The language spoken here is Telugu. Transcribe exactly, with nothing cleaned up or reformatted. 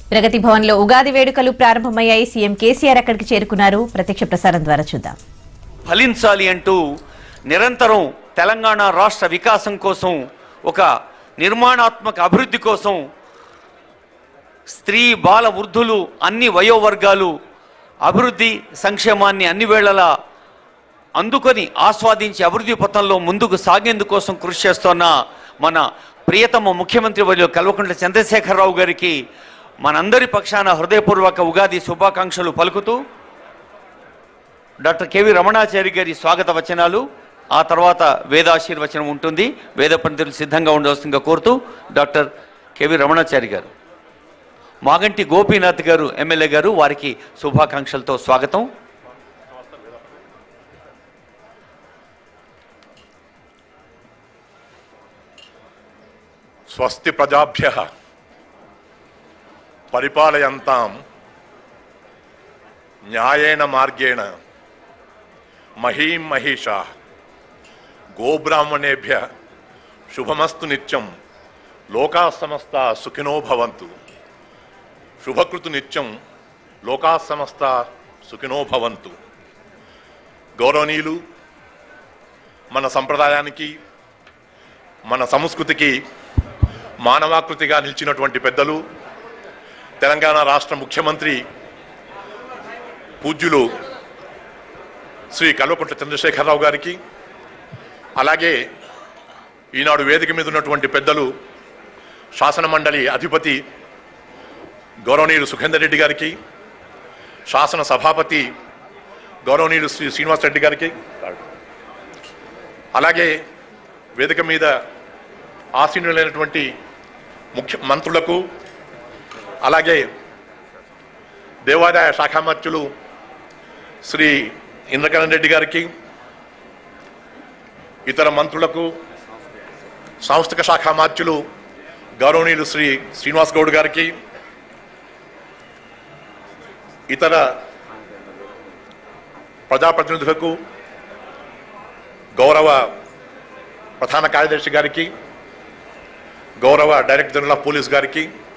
ప్రగతి భవన్ లో ఉగాది వేడుకలు ప్రారంభమయ్యాయి. సీఎం కేసీఆర్ అక్కడికి చేరుకున్నారు. ప్రత్యక్ష ప్రసారం ద్వారా చూద్దాం. ఫలించాలి అంటూ నిరంతరం తెలంగాణ రాష్ట్ర వికాసం కోసం, ఒక నిర్మాణాత్మక అభివృద్ధి కోసం స్త్రీ బాల వృద్ధులు అన్ని వయోవర్గాలు అభివృద్ధి సంక్షేమాన్ని అన్ని వేళలా అందుకొని ఆస్వాదించి అభివృద్ధి పథంలో ముందుకు సాగేందుకోసం కృషి చేస్తున్న మన ప్రియతమ ముఖ్యమంత్రి వర్యులు కల్వకుంట్ల చంద్రశేఖరరావు గారికి మనందరి పక్షాన హృదయపూర్వక ఉగాది శుభాకాంక్షలు పలుకుతూ డాక్టర్ కెవి రమణాచారి గారి స్వాగత వచనాలు, ఆ తర్వాత వేదాశీర్వచనం ఉంటుంది. వేద పండితులు సిద్ధంగా ఉండవలసిందిగా కోరుతూ డాక్టర్ కెవి రమణాచారి గారు, మాగంటి గోపీనాథ్ గారు ఎమ్మెల్యే గారు వారికి శుభాకాంక్షలతో స్వాగతం. స్వస్తి ప్రజాభ్యః పరిపాలయంతాం న్యాయేన మార్గేణ మహీం మహిషాః గోబ్రాహ్మణేభ్యః శుభమస్తు నిత్యం లోకాః సమస్తా సుఖినో భవంతు. శుభకృతు నిత్యం లోకాః సమస్తా సుఖినో భవంతు. గౌరవనీయులు, మన సంప్రదాయానికి మన సంస్కృతికి మానవాకృతిగా నిలిచినటువంటి పెద్దలు, తెలంగాణ రాష్ట్ర ముఖ్యమంత్రి పూజ్యులు శ్రీ కల్వకుంట్ల చంద్రశేఖరరావు గారికి, అలాగే ఈనాడు వేదిక మీద ఉన్నటువంటి పెద్దలు శాసన మండలి అధిపతి గౌరవనీయులు సుఖేందర్ రెడ్డి గారికి, శాసన సభాపతి గౌరవనీయులు శ్రీ శ్రీనివాస్ రెడ్డి గారికి, అలాగే వేదిక మీద ఆసీనులైనటువంటి ముఖ్య మంత్రులకు, అలాగే దేవాదాయ శాఖామర్చులు శ్రీ ఇంద్రకరణ్ రెడ్డి గారికి, ఇతర మంత్రులకు, సాంస్థిక శాఖ మార్చులు గౌరవనీయులు శ్రీ శ్రీనివాస్ గౌడ్ గారికి, ఇతర ప్రజాప్రతినిధులకు, గౌరవ ప్రధాన కార్యదర్శి గారికి, గౌరవ డైరెక్టర్ జనరల్ ఆఫ్ పోలీస్ గారికి,